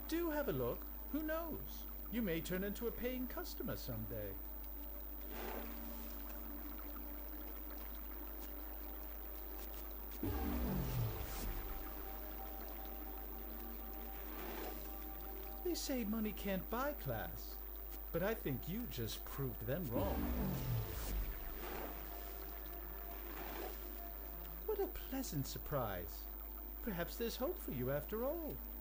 Do have a look. Who knows? You may turn into a paying customer someday. They say money can't buy class, but I think you just proved them wrong. What a pleasant surprise. Perhaps there's hope for you after all.